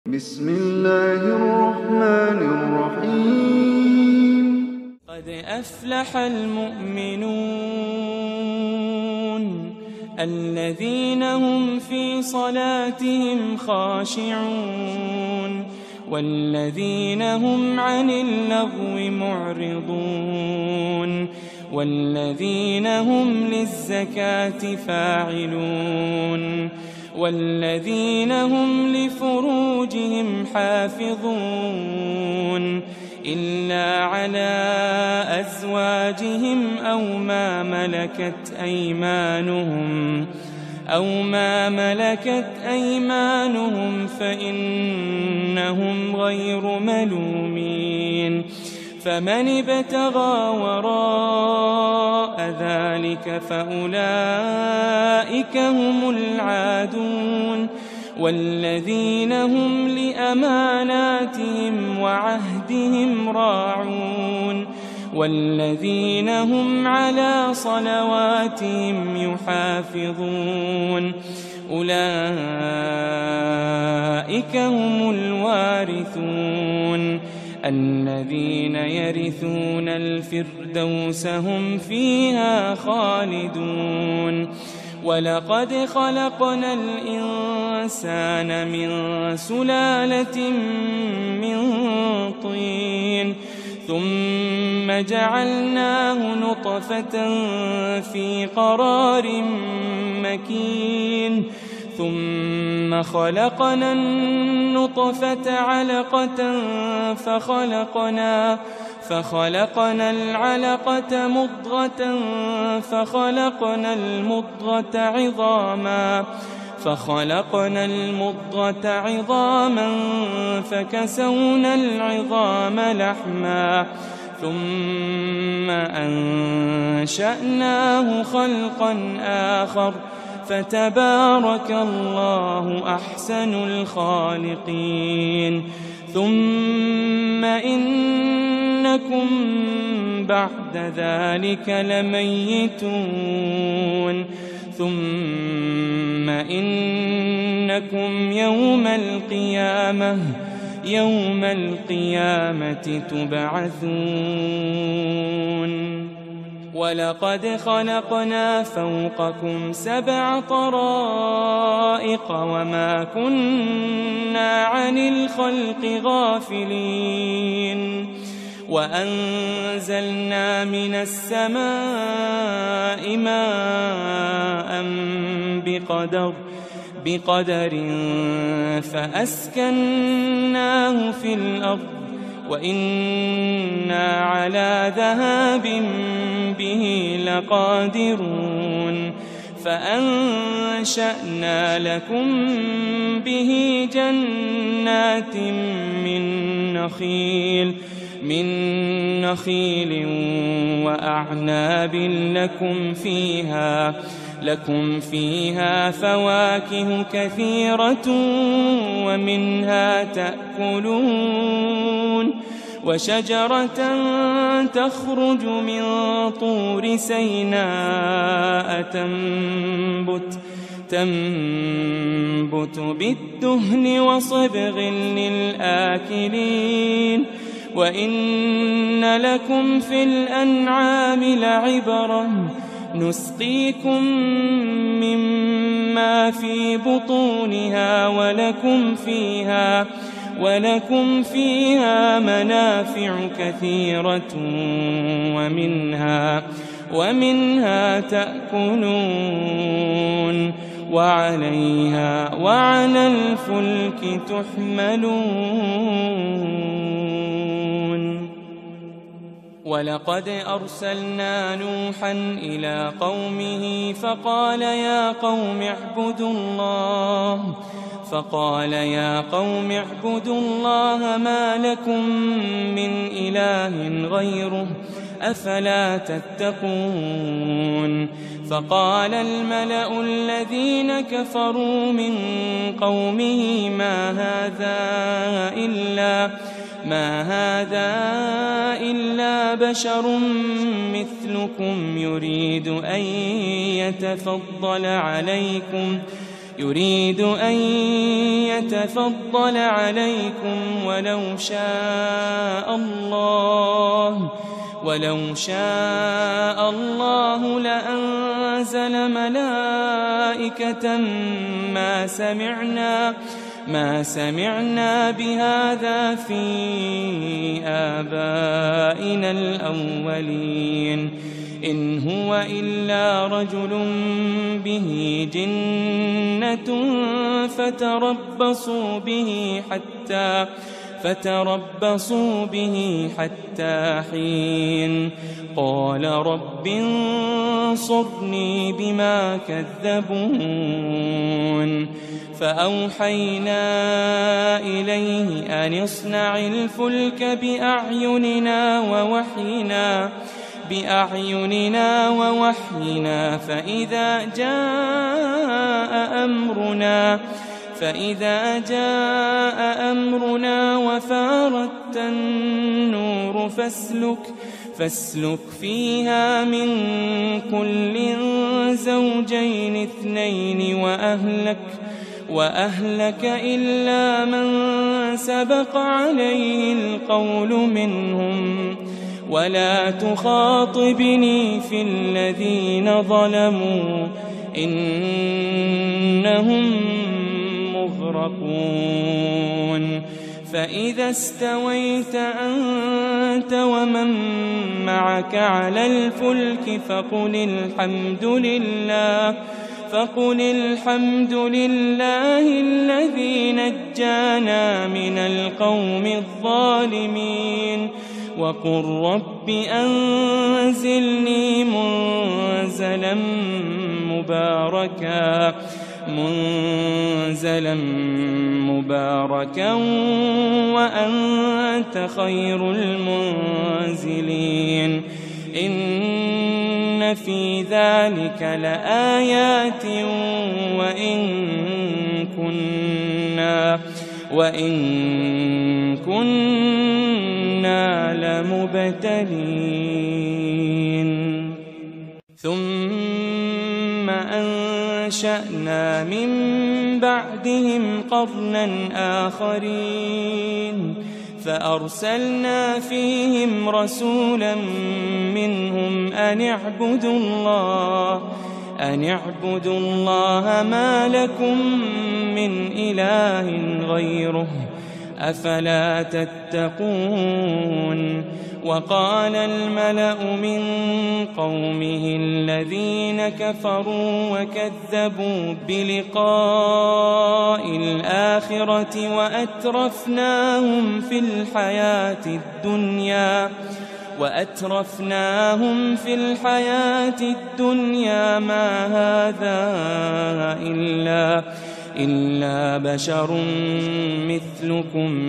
بسم الله الرحمن الرحيم. قد أفلح المؤمنون الذين هم في صلاتهم خاشعون والذين هم عن اللغو معرضون والذين هم للزكاة فاعلون والذين هم لفروجهم حافظون إلا على أزواجهم أو ما ملكت أيمانهم فإنهم غير ملومين فمن ابتغى وراء ذلك فأولئك هم العادون والذين هم لأماناتهم وعهدهم راعون والذين هم على صلواتهم يحافظون أولئك هم الوارثون الذين يرثون الفردوس هم فيها خالدون ولقد خلقنا الإنسان من سلالة من طين ثم جعلناه نطفة في قرار مكين ثم خلقنا النطفة علقة فخلقنا العلقة مضغة فخلقنا المضغة عظاما فكسونا العظام لحما ثم أنشأناه خلقا آخر فتبارك الله أحسن الخالقين ثم إنكم بعد ذلك لميتون ثم إنكم يوم القيامة تبعثون ولقد خلقنا فوقكم 7 طرائق وما كنا عن الخلق غافلين وأنزلنا من السماء ماء بقدر فأسكناه في الأرض وإنا على ذهاب به لقادرون فأنشأنا لكم به جنات من نخيل وأعناب لكم فيها فواكه كثيرة ومنها تأكلون وشجرة تخرج من طور سيناء تنبت بالدهن وصبغ للآكلين وإن لكم في الأنعام لعبرة نسقيكم مما في بطونها ولكم فيها منافع كثيرة ومنها تأكلون وعليها وعلى الفلك تحملون ولقد أرسلنا نوحا إلى قومه فقال يا قوم اعبدوا الله ما لكم من إله غيره أفلا تتقون فقال الملأ الذين كفروا من قومه ما هذا إلا بشر مثلكم يريد أن يتفضل عليكم ولو شاء الله لأنزل ملائكة ما سمعنا بهذا في آبائنا الأولين إن هو إلا رجل به جنة فتربصوا به حتى حين قال رب انصرني بما كذبون فأوحينا إليه أن اصنع الفلك بأعيننا ووحينا فإذا جاء أمرنا وفارت النور فاسلك فيها من كل زوجين اثنين وأهلك إلا من سبق عليه القول منهم ولا تخاطبني في الذين ظلموا إنهم مغرقون فإذا استويت أنت ومن معك على الفلك فقل الحمد لله الذي نجانا من القوم الظالمين وقل رب أنزلني منزلا مباركا وأنت خير المنزلين إن في ذلك لآيات وإن كنا لمبتلين ثم أنشأنا من بعدهم قرنا آخرين فأرسلنا فيهم رسولا منهم أن اعبدوا الله ما لكم من إله غيره أفلا تتقون وقال الملأ من قومه الذين كفروا وكذبوا بلقاء الآخرة وأترفناهم في الحياة الدنيا ما هذا إلا بشر مثلكم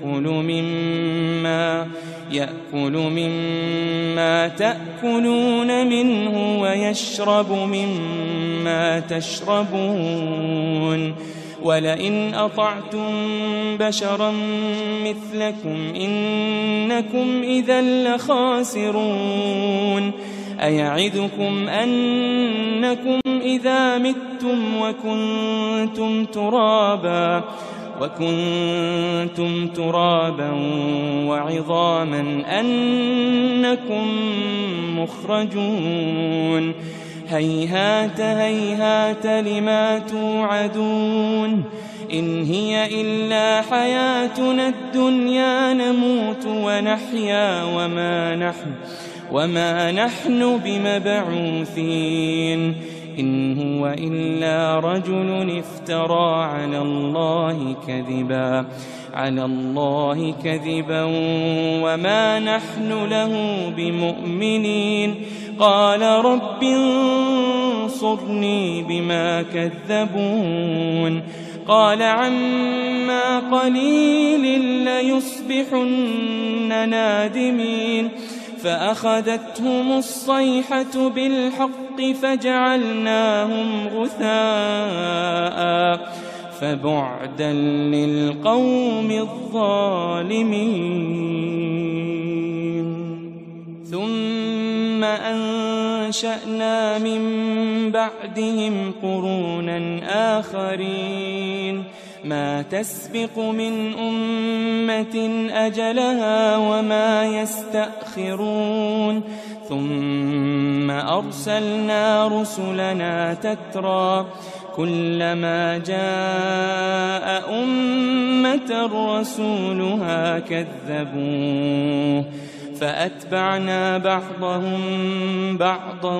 يأكل مما تأكلون منه ويشرب مما تشربون ولئن أطعتم بشرا مثلكم إنكم إذا لخاسرون أيعدكم أنكم إذا متم وكنتم ترابا وعظاما أنكم مخرجون هيهات لما توعدون إن هي إلا حياتنا الدنيا نموت ونحيا وما نحن بمبعوثين إن هو إلا رجل افترى على الله كذبا وما نحن له بمؤمنين قال رب انصرني بما كذبون قال عما قليل ليصبحن نادمين فأخذتهم الصيحة بالحق فجعلناهم غثاء فبعدا للقوم الظالمين ثم أنشأنا من بعدهم قرونا آخرين ما تسبق من أمة أجلها وما يستأخرون ثم أرسلنا رسلنا تترى كلما جاء أمة رسولها كذبوه فأتبعنا بعضهم بعضا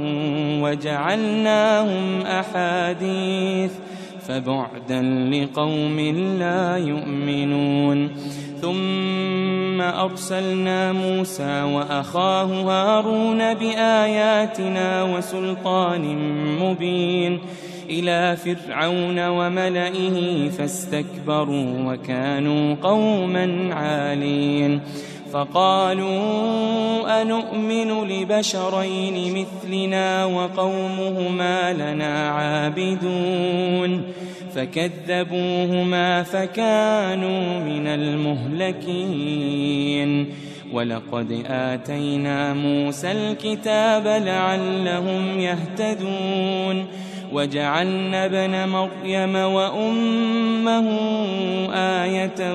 وجعلناهم أحاديث فبعدا لقوم لا يؤمنون ثم أرسلنا موسى وأخاه هارون بآياتنا وسلطان مبين إلى فرعون وملئه فاستكبروا وكانوا قوما عالين فقالوا أنؤمن لبشرين مثلنا وقومهما لنا عابدون فكذبوهما فكانوا من المهلكين ولقد آتينا موسى الكتاب لعلهم يهتدون وجعلنا ابن مريم وأمه آية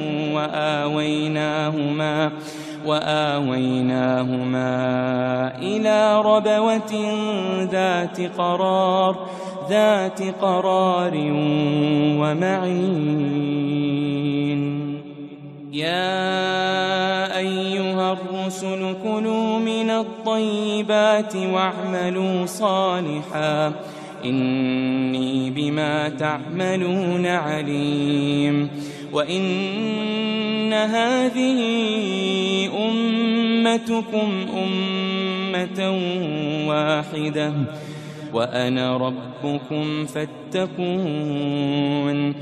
وآويناهما إلى ربوة ذات قرار ومعين يا أيها الرسل كلوا من الطيبات واعملوا صالحا إني بما تعملون عليم وإن هذه أمتكم أمة واحدة وأنا ربكم فاتقون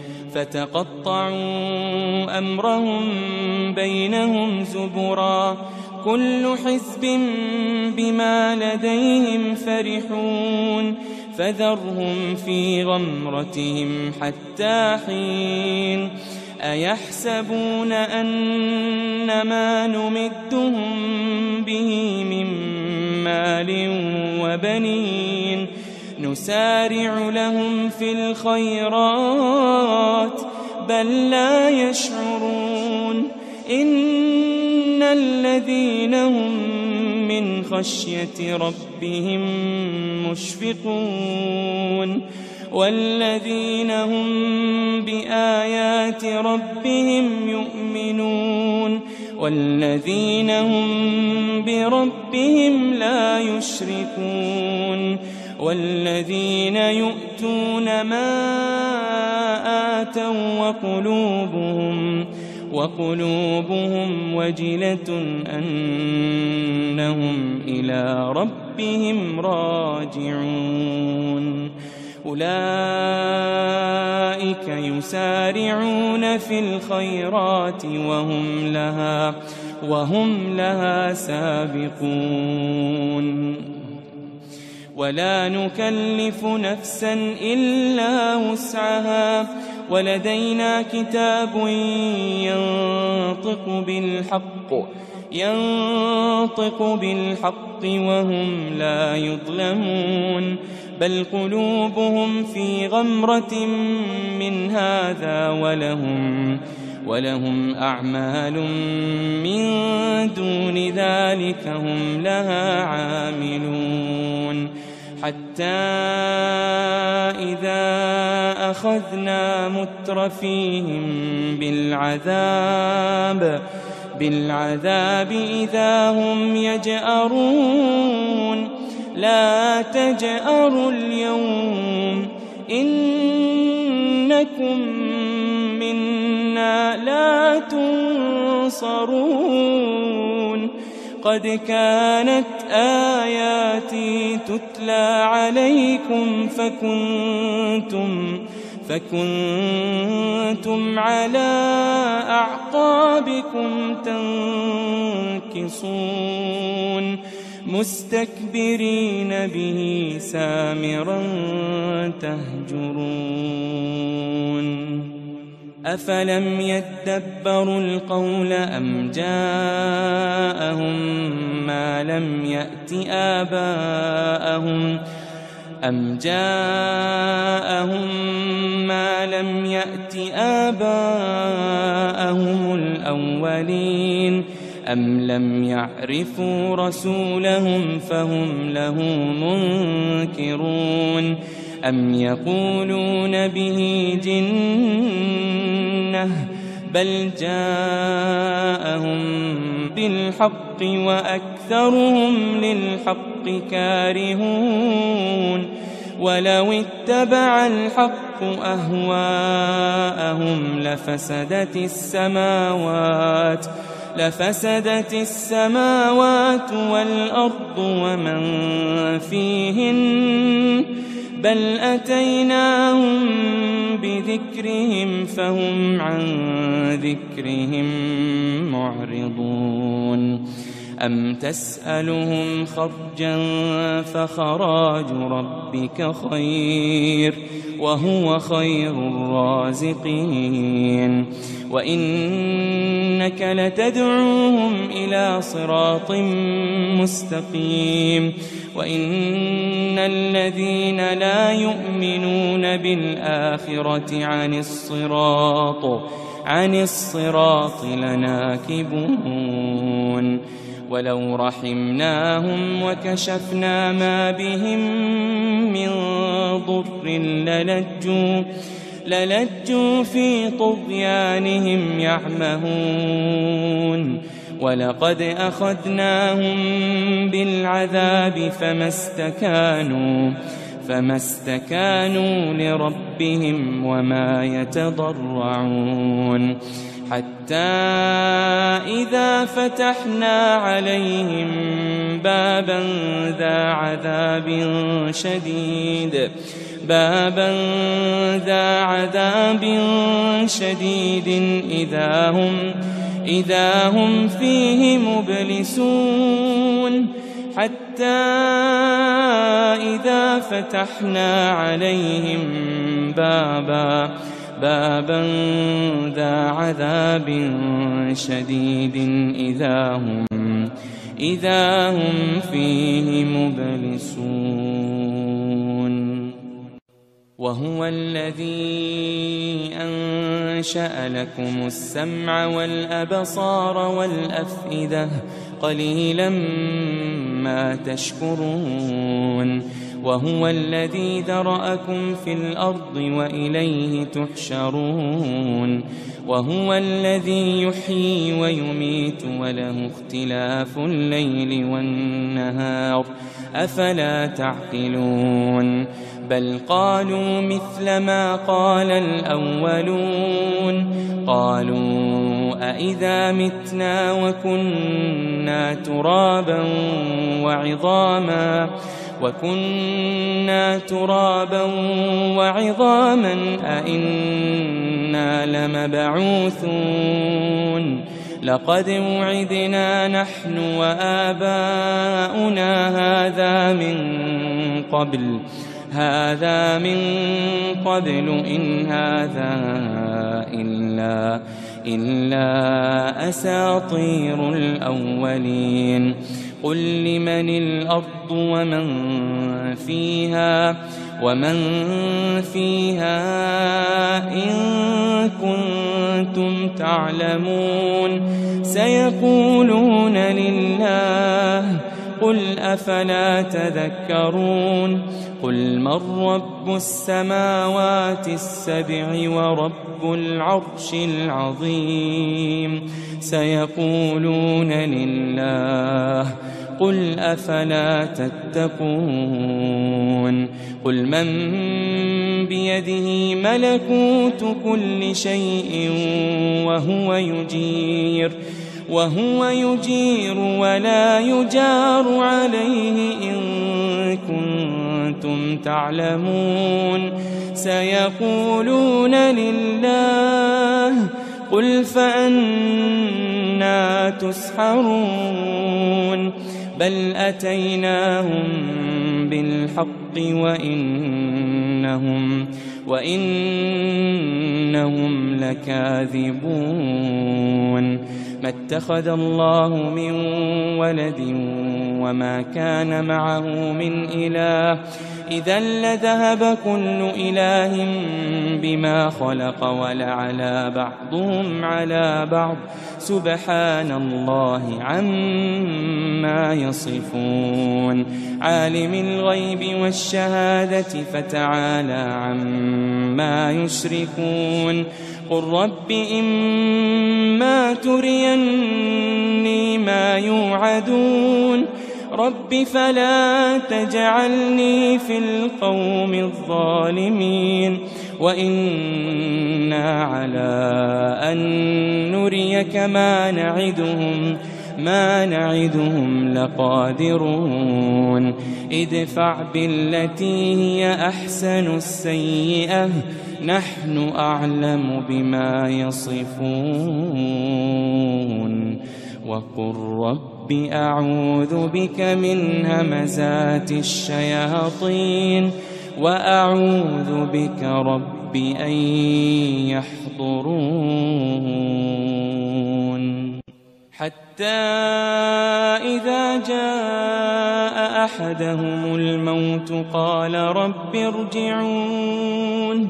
فتقطعوا أمرهم بينهم زبرا كل حزب بما لديهم فرحون فذرهم في غمرتهم حتى حين أيحسبون أن ما نمدهم به من مال وبنين نسارع لهم في الخيرات بل لا يشعرون إن الذين هم من خشية ربهم مشفقون والذين هم بآيات ربهم يؤمنون والذين هم بربهم لا يشركون والذين يؤتون ما آتوا وقلوبهم وجلة أنهم إلى ربهم راجعون أولئك يسارعون في الخيرات وهم لها سابقون ولا نكلف نفسا إلا وسعها ولدينا كتاب ينطق بالحق وهم لا يظلمون بل قلوبهم في غمرة من هذا ولهم أعمال من دون ذلك هم لها عاملون حتى إذا أخذنا مترفيهم بالعذاب إذا هم يجأرون لا تجأروا اليوم إنكم منا لا تنصرون قد كانت آياتي تتلى عليكم فكنتم على أعقابكم تنكصون مستكبرين به سامرا تهجرون أفلم يدبروا القول أم جاءهم ما لم يأت آباءهم الأولين أم لم يعرفوا رسولهم فهم له منكرون أم يقولون به جنة بل جاءهم بالحق وأكثرهم للحق كارهون ولو اتبع الحق أهواءهم لفسدت السماوات والأرض ومن فيهن بل أتيناهم بذكرهم فهم عن ذكرهم معرضون أم تسألهم خرجا فخراج ربك خير وهو خير الرازقين وإنك لتدعوهم إلى صراط مستقيم وإن الذين لا يؤمنون بالآخرة عن الصراط لناكبون ولو رحمناهم وكشفنا ما بهم من ضر للجوا في طغيانهم يعمهون ولقد أخذناهم بالعذاب فما استكانوا لربهم وما يتضرعون حتى إذا فتحنا عليهم بابا ذا عذاب شديد إذا هم فيه مبلسون حتى إذا فتحنا عليهم بابا ذا عذاب شديد إذا هم فيه مبلسون وهو الذي أنشأ لكم السمع والأبصار والأفئدة قليلا ما تشكرون وهو الذي ذرأكم في الأرض وإليه تحشرون وهو الذي يحيي ويميت وله اختلاف الليل والنهار أفلا تعقلون بل قالوا مثل ما قال الأولون قالوا أإذا متنا وكنا ترابا وعظاما أإنا لمبعوثون لقد وعدنا نحن وآباؤنا هذا من قبل إن هذا إلا أساطير الأولين قل لمن الأرض ومن فيها إن كنتم تعلمون سيقولون لله قل أفلا تذكرون قل من رب السماوات السبع ورب العرش العظيم سيقولون لله قل أفلا تتقون قل من بيده ملكوت كل شيء وهو يجير ولا يجار عليه إن كنتم تعلمون سيقولون لله قل فأنا تسحرون بل أتيناهم بالحق وإنهم لكاذبون ما اتخذ الله من ولد وما كان معه من إله إذا لذهب كل إله بما خلق ولعلى بعضهم على بعض سبحان الله عما يصفون عالم الغيب والشهادة فتعالى عما يشركون قل رب إما تريني ما يوعدون رب فلا تجعلني في القوم الظالمين وإنا على أن نريك ما نعدهم لقادرون ادفع بالتي هي أحسن السيئة نحن أعلم بما يصفون وقل رب أعوذ بك من همزات الشياطين وأعوذ بك رب أن يحضرون حتى إذا جاء أحدهم الموت قال رب ارجعون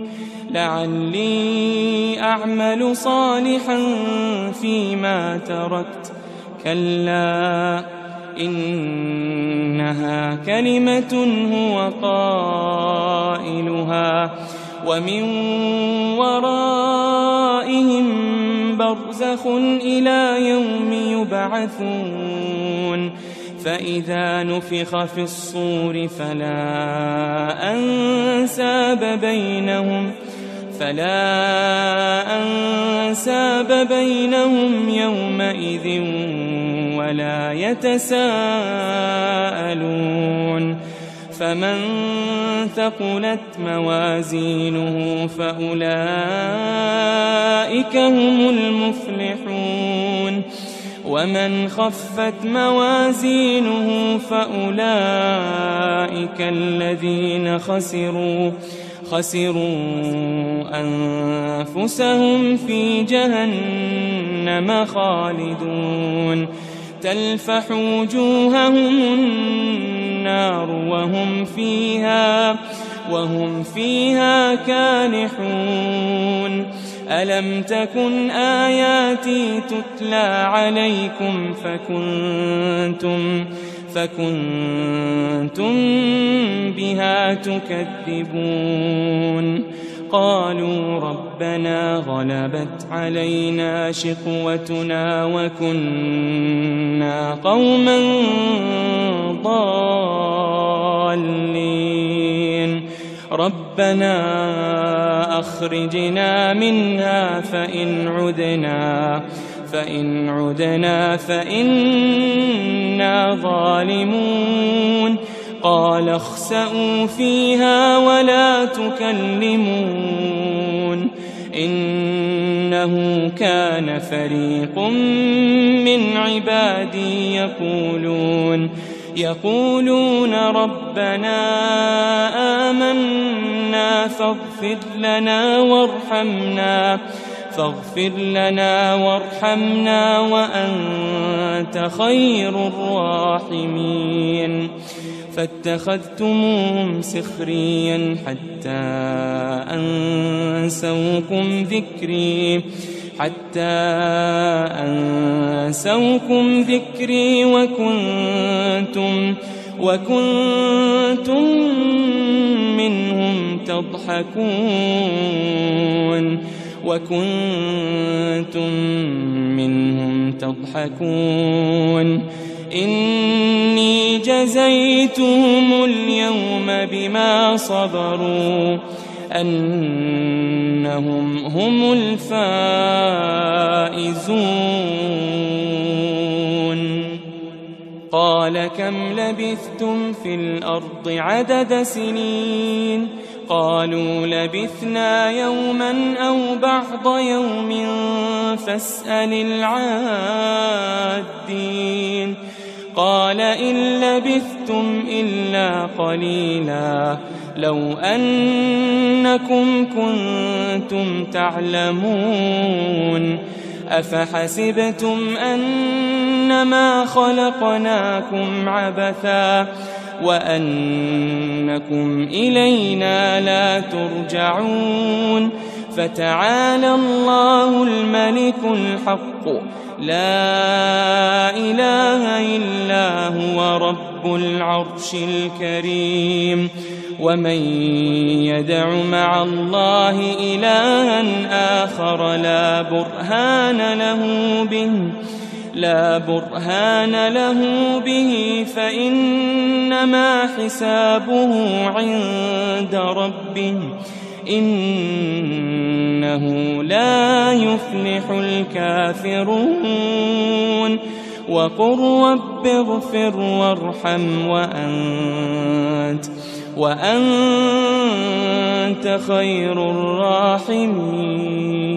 لعلي أعمل صالحا فيما تركت كلا إنها كلمة هو قائلها ومن ورائهم برزخ إلى يوم يبعثون فإذا نفخ في الصور فلا أنساب بينهم يومئذ ولا يتساءلون فمن ثقلت موازينه فأولئك هم المفلحون ومن خفت موازينه فأولئك الذين خسروا أنفسهم في جهنم خالدون تلفح وجوههم النار وهم فيها كالحون ألم تكن آياتي تتلى عليكم فكنتم بها تكذبون قالوا ربنا غلبت علينا شقوتنا وكنا قوما ضالين ربنا أخرجنا منها فإن عدنا فإنا ظالمون قال اخسئوا فيها ولا تكلمون إنه كان فريق من عبادي يقولون ربنا آمنا فاغفر لنا وارحمنا وأنت خير الراحمين فاتخذتموهم سخريا حتى أنسوكم ذكري وكنتم منهم تضحكون إني جزيتهم اليوم بما صبروا أنهم هم الفائزون قال كم لبثتم في الأرض عدد سنين قالوا لبثنا يوما أو بعض يوم فاسأل العادين قال إن لبثتم إلا قليلا لو أنكم كنتم تعلمون أفحسبتم أنما خلقناكم عبثا وأنكم إلينا لا ترجعون فتعالى الله الملك الحق لا إله إلا هو رب العرش الكريم ومن يدع مع الله إلها آخر لا برهان له به فإنما حسابه عند ربه إنه لا يفلح الكافرون وقل رب اغفر وارحم وأنت خير الراحمين